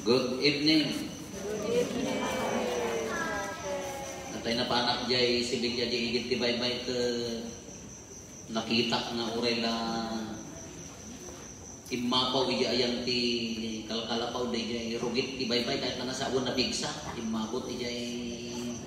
Good evening. Natay na panak jay sibig jay igit ti baybay ke nakita nga uray la imapaw ija ayan ti kalkalapaw day jay rugit ti baybay kahit na nasa awan na bigsa imabot ijay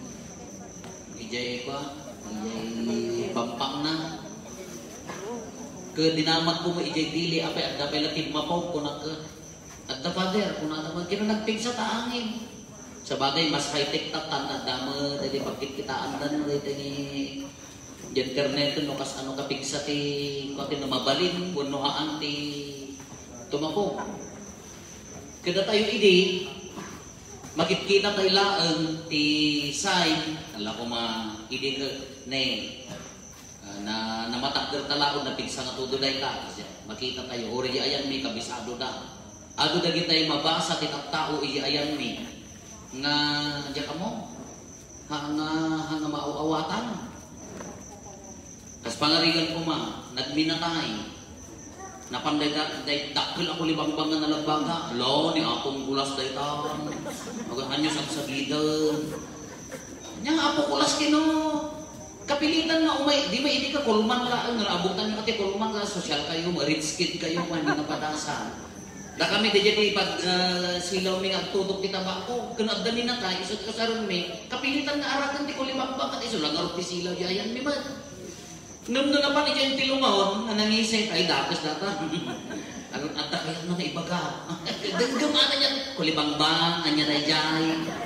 kwa ijay pampang na ke dinamat ko mo ijay dili apay at dapay lakim mapaw ko na ke at the father, kung naman kina nagpigsa taangin. Sa bagay, mas high-tech tatan at dama, dahil bakit kita andan, dahil ni Jan Kerneto, no, kas ano kapigsa ti, kung na mabalin, bunuhaan ti tumako. Kada tayo idi, makikita tayo laang ti sign, ala ko idi ne, na matakder talaon na pigsa nga tudo dahi ka. Makita tayo, ori ayan may kabisado da. Ado dagi tayo mabasa tinang tao iyayan mi nga diya kamo hanga mauawatan kas pangaringan ko nagminatay napanday dakkel ako libang-bangan na lambaga lo ni akong kulas daytan magahanyo sa gidan nya apo kulas kino kapilitan na umay di ba hindi ka kulman laang nga abutan niyo ati kulman ka social kayo rich kid kayo hindi nga padasan. Da kami di jadi pag silaw mi agtudok ti tabako kenad dami na kay isut ko saron mi kapilitan nga arakan ti kulimang bakat iso lang arot ti silaw yayan mi man num na pa ni jen ti lumawon nga nangisay kay dakas data aron atta kay na ibaga dengem ana nya kulimang bang anya na jay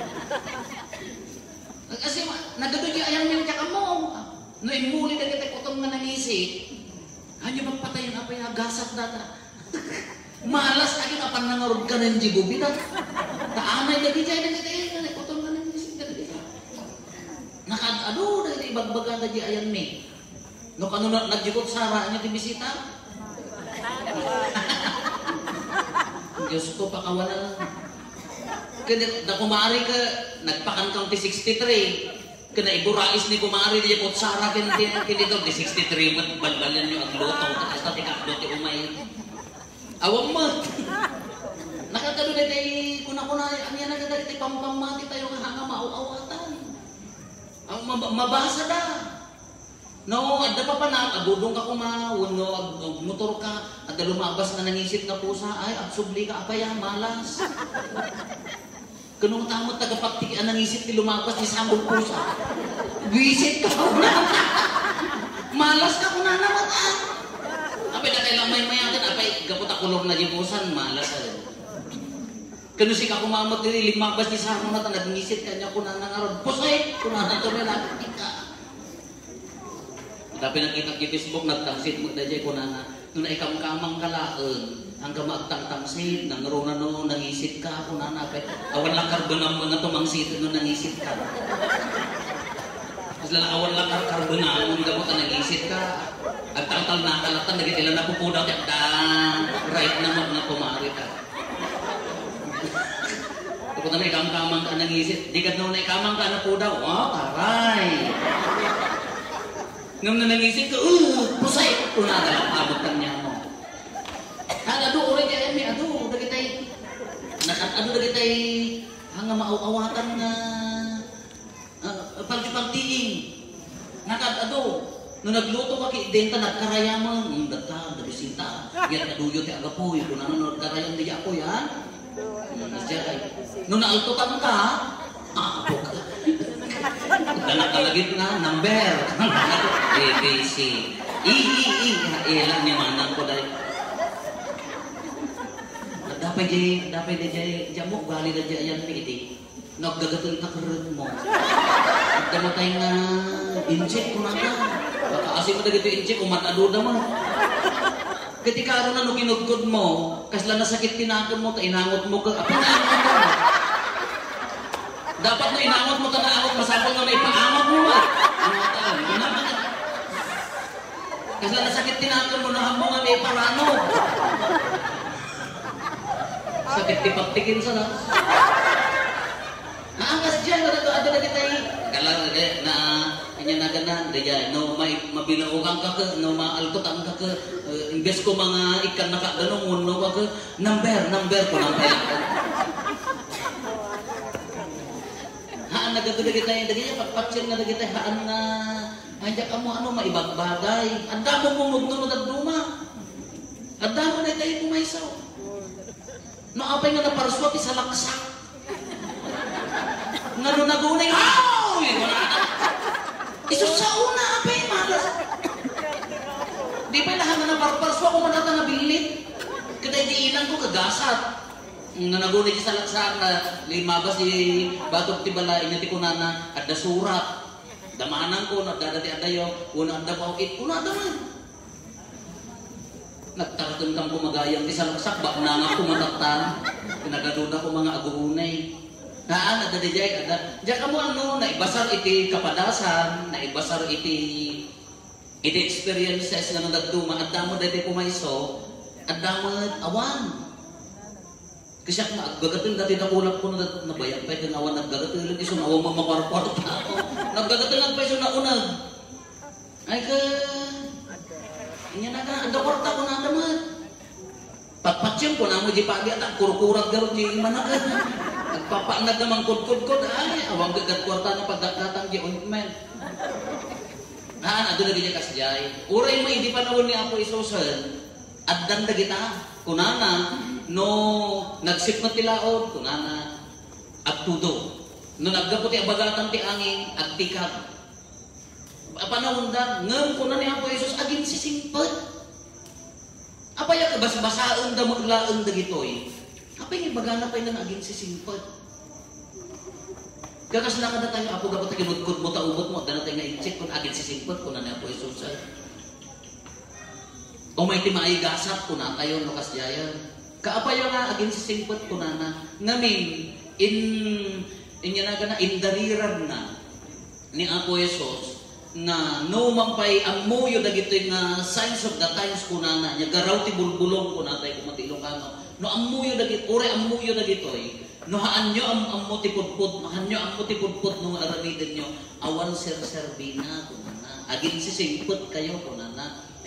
kasi nagaduji ayan mi ka mo no imuli ka kita kutong nga nangisay hanyo magpatayon apa yung agasat data malas lagi kapan nangarod ka ng jibubitan. Taanay lagi dyan na kita kutong ka ng jibubitan. Nakad-ado na ibagbaga na dyan ayan me. No kano na nagjibot sara niya tibisita? Diyos ko pakawala. Kaya na kumari ka, nagpakan ti 63. Kaya iburais ni kumari di pot sara kinito di 63 balbalan nyo ang luto. Tapos natin kakdo ti umay. Awang mo. Nakagano na tayo, kuna-kuna, ano yan nagagano tayo, pampamati tayo nga hanga mauawatan. Ang mabasa na. No, adda pa na, agudong ka kumawon, no, motor ka, adda lumabas na nangisip na pusa, ay, absubli ka, apaya, malas. Kanong tamot tagapagtikian nangisip ti lumabas ni sambong pusa. Visit ka, malas ka kuna naman, apay na kailang may-mayatin, apay gapot akulong na jibusan, malas alin. Kano si kakumamot nili, limabas ni sarong na nag-ngisit kanya kuna nangarod. Pusay, kuna na ito nila, ka. Tapi nakita ki Facebook, nagtangsit mo na dyan kuna na, nung naikamkamang kalaan, hanggang magtang-tangsit, nangaruna no, nangisit ka, kuna na, apay, awan lang karbonam mo na tumangsit no, nangisit ka. Mas awan lang karbonam mo, gapot na nangisit ka. At tangtal na kalatan, nagitila na pupudaw at right naman na kumari ka. Tapos na ikamkamang ka nangisip, di ka na ikamang ka na pudaw, taray! Ngam na nangisip ka, pusay! Kunada lang, abutan niya mo. Ado, uray kaya may ado, dagitay, hanga mauawatan na pagtiing. Ado, nung nagluto ka kay denta nagkarayaman, data, dabisita, yan naduyot yung agapoy, kung ano nagkarayang di ako yan, nung naaltukan ka, ako ka. Nakalagit na, number, ABC, ilang niya manang ko dahil. Dapat dyan mo, gali na dyan yan, piti. Nagdagatul ka karun mo. Nagdamatay nga inject ko na ka. Kasi mo dagito inject, umataduda mo. Ketika aron na kinugkod mo, kasla na sakit tinakon mo, inangot mo ka. Apa naangot mo? Dapat na inangot mo, tanaangot, masapal nga may paangot mo. Kasla na sakit tinakon mo, nahamo nga may parano. Sakit tipagtikin sa nas. Naangas dyan, ada na kita kalang na Kanya na ganan, daya, no, may mabilaogang ka ka, no, maalkotan ka ka, imbes ko mga ikan nakaganong, no, ka, number ko nang kaya. Haan na gagawin kita yung dagay, pagpatsin na dagay tayo, haan na, hanya ka mo, ano, maibang bagay. Ang damo mo magdunod at duma. Ang damo na tayo pumaysaw. No, apay nga naparswap, isa laksak. Nga no nagunay, iso sa una, apay, malas. Di ba lahat na naparparswap ko manata na bilit? Kada diinan ko kagasat. Nga nagunay sa laksak na limabas si Batok Tibala, inyati ko na ada surat. Damanan ko, nagdadati adayo, una anda pa ukit, una daman. Nagtaratun kang kumagayang di sa laksak, bak na nga kumataktan. Pinagaduda ko mga aguhunay. Haan, ada di jay, ada. Diyan ka mo ano, naibasar iti kapadasan, naibasar iti experiences nga nagduma, at damo dati pumayso, at damo awan. Kasi ako naggagatun dati nakulap ko na bayan pa yung awan naggagatun iso na awang mamakarpart ako. Naggagatun pa iso na unag. Ay ka, inya na ka, ang dawarta ko na naman. Patpatsyon ko na mo di pagi at kurukurag garot di mana ka. Nagpapanag naman kod-kod-kod, ay, awang gagat kwarta na pagkakatang di ointment. Haan, ado na ganyan kasjay. Uray mo, hindi pa nawon ni Apo Isusan, at danda kita, kunana, no nagsip na tilaod, kunana, at tudo. No naggaputi abagatan ti angin, at tikap. Panahon da, ngam kunan ni Apo Isus, agin sisingpad. Apaya ka basbasaan da maglaang da gitoy. Apay nga bagana pa yung agin sisingpad. Kakas na kada tayo, Apo gapat kinudkod mo, taubot mo, dana tayo nga i-check kung agin sisingpad, kunan ni Apo Isus ay. O may timaigasat ko na tayo no kasyayan. Kaapayo nga agin sisingpot ko na ngamin indariran na ni Apo Yesus na no mampay ang muyo dagito nga signs of the times ko na nya garaw ti bulbulong ko na tayo kumatilong kano no ang muyo dagito ore ang muyo dagito no haan nyo ang mutipudpud haan nyo ang mutipudpud no aramiden nyo awan ser-serbina ko na agin sisingpot kayo ko na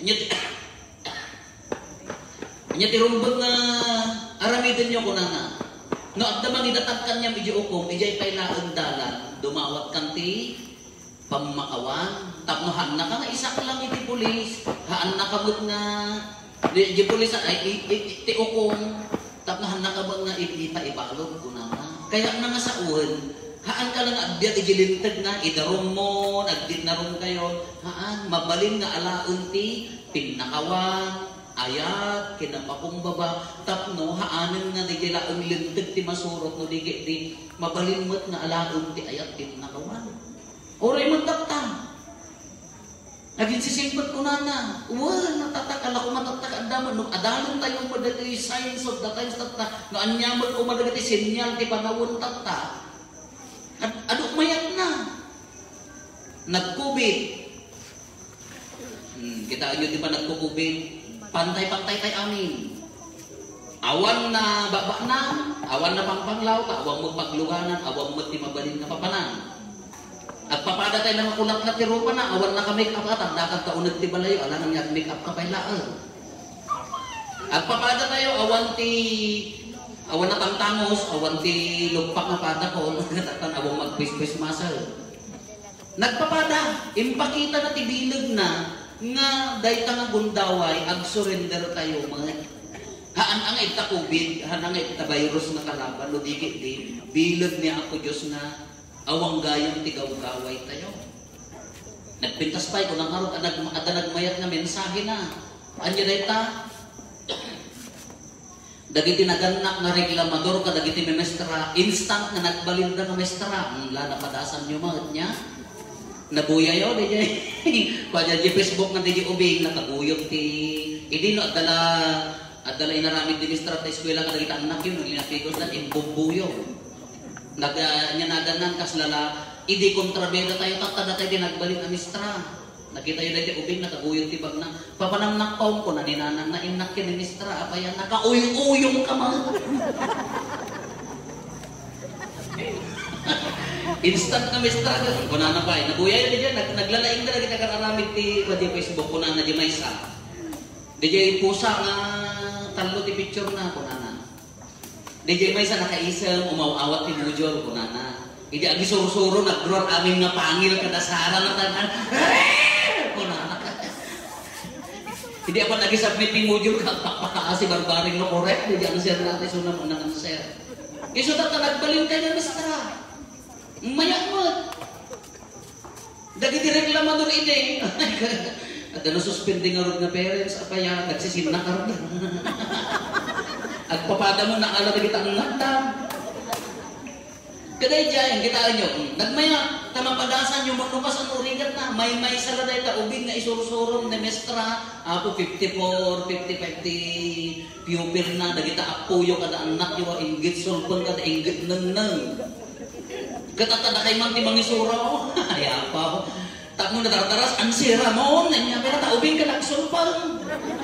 Nya tirumbag nga aramidin nyo ko na. No, at damang idatagkan niya medyo ukom, ijay pailaan dalan, dumawat kanti, pamakawan, tapnohan na ka nga, isa ka lang iti pulis, haan na kabot nga, di pulis ay iti ukom, tapnohan na kabot nga ipita ibalog ko na. Kaya na nga sa uwan, haan ka lang agdiat ijilintag na, idarom mo, nagdit na ron kayo, haan, mabalin nga alaun ti, pinakawan, ayat, kinapakumbaba, tapno, haanan nga di laang lintag ti masurot, no di mabalimot nga alaang ti ayat, pinakawan. Oray mo takta. Naging sisingpot ko na. Natatakala ko matatak ang daman. Nung adalong tayo mo dati signs of the times takta. No anyamot ko madagati sinyal ti panawon takta. Aduk mayat na. Nagkubit. Kita nyo di pa nagkukubit. Pantay-pantay tayo amin. Awan na baba na, awan na pangpanglaw, awan mo pagluganan, awan mo ti mabalin na papanan. At papada tayo na makulat na tirupa na, awan na ka-make up at dakat kaunag ti balayo, ala nang make up ka pailaan. At papada tayo, awan na tangtangos, awan ti lugpak na pada ko, nagkatatan awan mag-face-face muscle. Nagpapada, impakita na tibilag na, nga dayta nga gundaway ag surrender tayo mga haan ang ita COVID haan ang ita virus nga kalaban no dikit di bilag niya ako Diyos nga awang gayang tigaw-gaway tayo nagpintas pa ko nang harot ada nagmayat nga mensahe na anya dayta dagiti naganak nga reklamador ka dagiti memestra instant nga nagbalinda nga mestra la napadasan nyo mga niya nabuyayo di jay pada di Facebook nga di ubing nakaguyot ti idi no adala inaramid di mistra ta eskwela kada kita anak yun linapigos na imbumbuyo nya naganan kaslala idi kontrabeda tayo tatada tayo dinagbalik na mistra nakita yun di ubing nakaguyot ti bagna papanamnak taon ko na ninanan na inak kin ni mistra apayan nakauyong ka man Instant na mistra ka. Kunana pa eh. Nabuyay na dyan. Naglalaing na lagi nagkakaramid ti Facebook. Kunana di may isa. Di dyan pusa nga talo ti picture na. Kunana. Di dyan may isa nakaisang umawawat ti bujol. Kunana. Hindi agi suro-suro nag-grow amin nga pangil kadasara na tanan. Kunana. Hindi apa lagi submit ti bujol ka. Pakpakaasi barbaring no correct. Di dyan siya natin sunang unang answer. Iso tata nagbalin kayo na mistra. Mayak mo. Dagi direklamador ide. At ano suspending nga na parents, apaya, nagsisinak ka rin. At papada mo na alam na kita ang nagdam. Kaday dyan, kita nyo, nagmaya, tamapadasan yung magnupas ang urigat na, may saladay ka, ubig na isursurong na mestra, ako 54, 50, 50, pupil na, dagita apuyo kada anak yung inggit sulpon kada inggit nang. Katatada kay mang timang isura, ay apa, tak mo nadarataras, ang sira mo, nanya, pero taubing ka nagsulpon.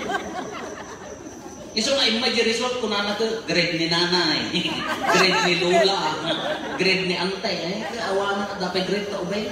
Iso nga imay result ko na grade ni nanay, grade ni lula, grade ni antay, awanan ka dapat grade ka ubay.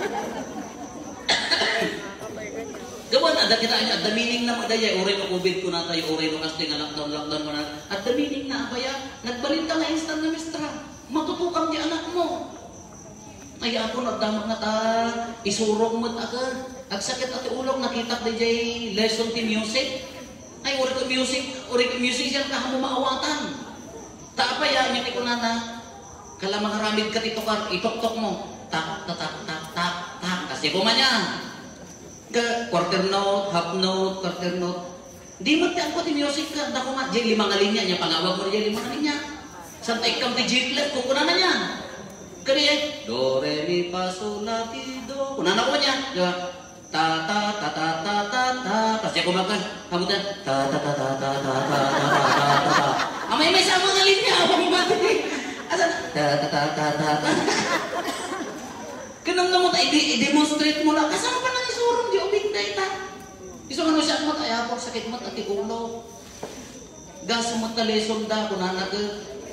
Gawa na, kita niya, at the meaning na madaya, ure no COVID ko na tayo, ure no kasi nga lockdown mo na, at the meaning na apaya, nagbalin ka nga instant na mistra, matutukang di anak mo. Ay ako nagdamag na ta, isurong mo agad, agsakit at ulong, nakita ko di lesson ti music. Ay, uri ko music siya kahamu maawatan. Taapaya, niya ko na kalamang haramid ka tito ka, itok-tok mo. Tak, tak, tak, tak, tak, tak. Kasi kumanya. Quarter note, half note, quarter note. Di mo tiyan ko ti music ka, dako nga, di limang alinya niya, pangawag mo rin limang alinya. Santa ikam ti jitlet, kung kuna na niya. Kaya, do, re, mi, fa, sol, la, ti, do. Kuna na ko niya. Ta ta ta ta ta ta ta. Kasi ako makan, kamu ta ta ta ta ta ta ta ta ta ta. Amay may sama ng linya, ako mabati. Asa ta ta ta ta ta ta. Kanang namo ta i-demonstrate mo na kasama pa nang isurong di ubing day ta. Iso ano siya mo ay ako sakit mo at ulo. Gas mo ta lesson da kunana ke.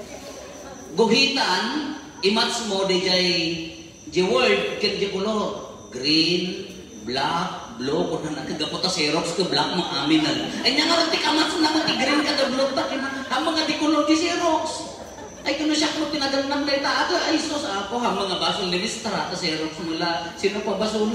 Guhitan imats mo di jay word ken di color green black, blue, kung na nagkagapot na Xerox ka black mo amin na. Ay nga nga ti kamat na nga ti green ka na blue ta, ang mga di kulor ti Xerox. Ay kung siya kung tinagal ng data, ay sos ako, ang mga basol ni Mistra, ta Xerox mula, sino pa basol?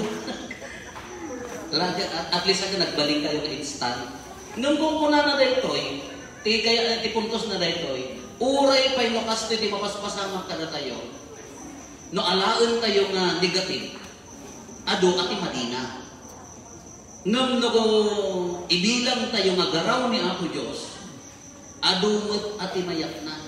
At least ako nagbaling kayo ka instant. Nung kung na dito, ti kaya ti puntos na dito, uray pa yung lokas ti mapaspasama ka na tayo. No alaon tayo nga negative. Ado ati Madina. Ngam nago ibilang tayo nga garaw ni Apo Diyos. Adumot ati mayak na.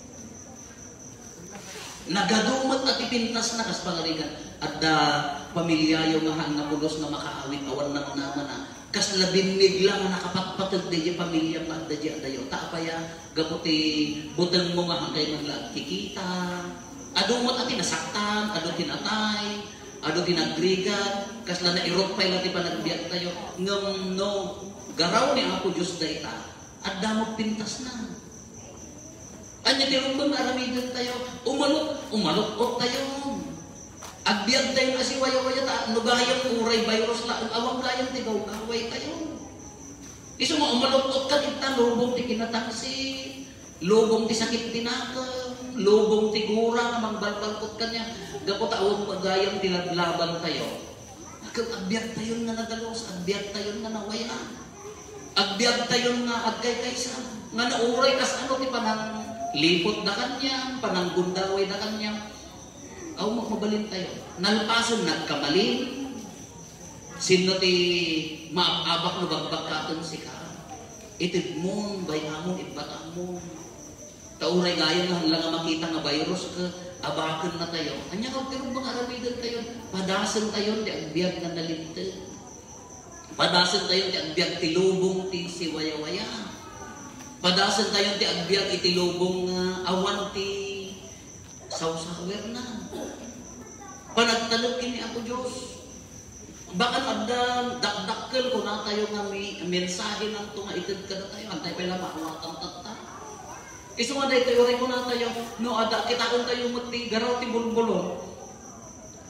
Nagadumot ati pintas na kas pangarigan. At pamilyayo nga hang napulos na makaawit awan na naman na. Kas labinig lang nakapatpatag di pamilya pa da di adayo. Taapaya gaputi butang mo nga hangkay ng kikita. Adumot ati nasaktan, ado tinatay. Ado ginagrigan, kasla na iropay lati pa nagbiyak tayo. Ngam no, garaw ni Apo Diyos dayta, at damot pintas na. Anya tirumbang aramidan tayo, umalot tayo. Agbiyak tayo na si waya-waya ta, nugayang uray, virus la, awang gayang tigaw, kaway tayo. Iso mo, umalot ka kita, lubong ti kinatangsi, lubong ti sakit tinaka, lubong ti gura, namang balbalkot ka niya. Gapot awang magayang dilaglaban tayo. Agbiyak tayo nga nagalos, agbiyak tayo nga nawayaan. Agbiyak tayo nga agkay kaysa. Nga nauray kas ano ti panang lipot na kanya, panang gundaway na kanya. Aw magmabalin tayo. Nalpason nagkamalin. Sino ti maabak no bagbakaton si ka. Itid mo, bayamon, ibatamon. Tauray gayon nga lang makita nga virus ka. Abakan na tayo. Anya ka, pero mga aramidan tayo. Padasan tayo, di agbiag na nalinti. Padasan tayo, di agbiag tilubong ti si waya-waya. Padasan tayo, di agbiag itilubong awan ti sausawer na. Panagtalog kini ako Diyos. Baka dakdakkel ko na tayo nga may mensahe ng tungaitid ka na tayo. Antay pa lang maawatan tata. Iso nga dahil tayo rin ko na tayo, no, ada, kita kong tayo mati, garaw ti bulbulon.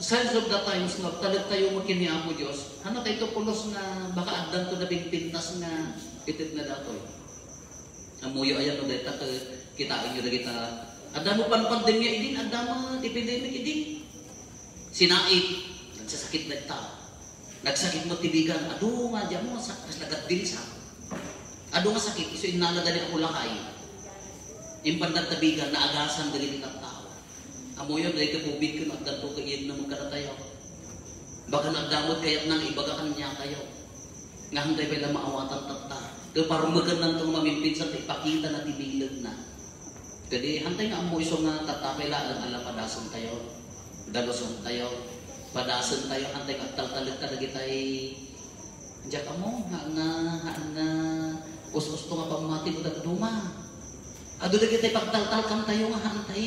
signs of the times nga talag tayo makini Apo Dios. Hana tayo pulos nga baka agdan to na pintas nga itit na datoy. Amuyo ayan no data kita inyo kita. Ada mo pan pandemya idin, ada mo epidemic idin. Sinaik, nagsasakit na tao. Nagsakit mo tibigan, ado nga diyan mo sa lagat dilisa. Ado nga sakit, iso inala dali ako lakay. Impan nagtabigan na agasan dali ka tao. Amuyo dali ka bubid ko nagdanto ka iyan na magkaratayo. Baka nagdamot kayat nang ibaga kanya kayo. Nga hanggang pala maawatan tata. Kaya parang magandang itong mamimpin sa ipakita na tibilag na. Jadi hantay nga mo iso nga tatapela ala padasan tayo. Daloson tayo. Padasan tayo hantay nga taltalit ka lagi tayo. Diyak mo nga us-us to nga pamati mo dagduma. Ado lagi tayo pagtaltal kam tayo nga hantay.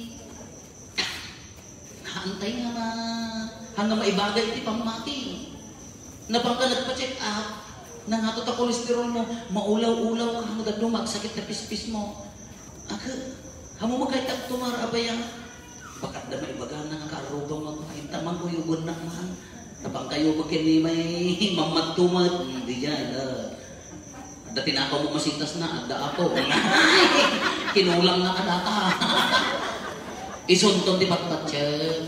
Hantay nga hanggang maibagay iti pamati. Napangka nagpa-check up. Nangatot ang kolesterol mo, maulaw-ulaw ka mo dagduma, magsakit na pispis mo. Hamo magkaitak tumar abayang bakat na maibaga na nga kaarubang mo intamang ko yung na man tapang kayo magkini may mamagtumad hindi dyan dati na ako mo masitas na ada ako kinulang na kadata isunton di patpatyan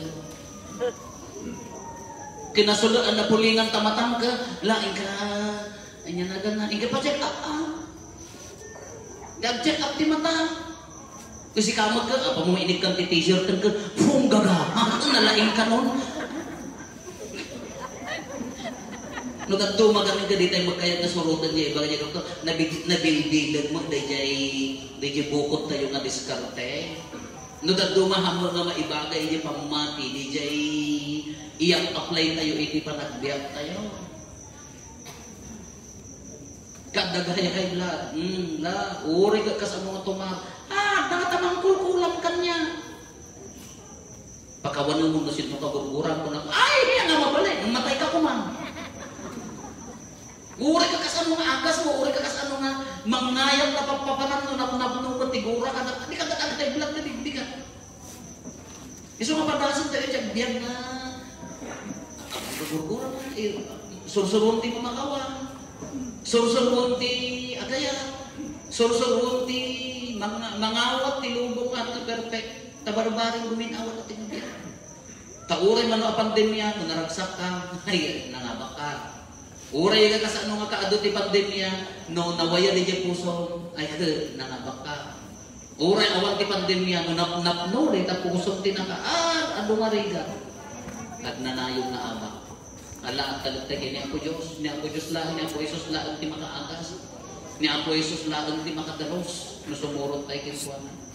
kinasulaan na pulingan tamatang ka laing ka anya na gana inga pa check up check up di mata kasi kamag ka, apa mo inig kang t-shirt ka, pum gaga, nalaing ka nun. No kadto magamin ka dito magkayat na surutan niya iba niya ko nabilbilag mo dayjay bukot tayo nga diskarte. No kadto mahamo nga maibagay niya pamati dayjay iyang apply tayo iti panagbiyak tayo. Kadagay la uri ka sa mga tumag nakatamang kulkulang kanya pakawanan mo na sino kagurguran ko na ay yan nga mabalik matay ka kuman uri ka kasano nga agas mo uri ka kasano nga mangayang na papapanan na napunungan tigura ka na di ka tayo bilang na bigbigan iso nga padasan tayo dyan biyan na kagurguran sursurun di mamakawan sursurun di agaya sursurun di mangawat ti lubong at na perfect tabarbaring guminawat at tinubyan tauray man ang pandemya kung naragsak ka ay nangabak ka uray ka sa ano nga kaadot ti pandemya no nawaya di dyan puso ay nangabak ka uray awan ti pandemya no napnapno rin ta puso tinaka ano nga rin ka at nanayong naabak ala at talagtagin ni Apo Diyos lang ni Apo Isus lang ti makaagas ni Apo Isus lang ti makadaros no sumurot tayo kinsuanan